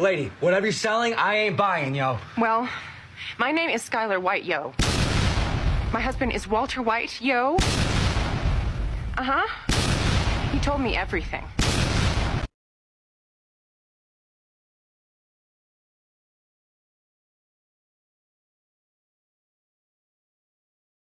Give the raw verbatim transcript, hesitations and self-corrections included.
Lady, whatever you're selling, I ain't buying, yo. Well, my name is Skylar White, yo. My husband is Walter White, yo. Uh-huh. He told me everything.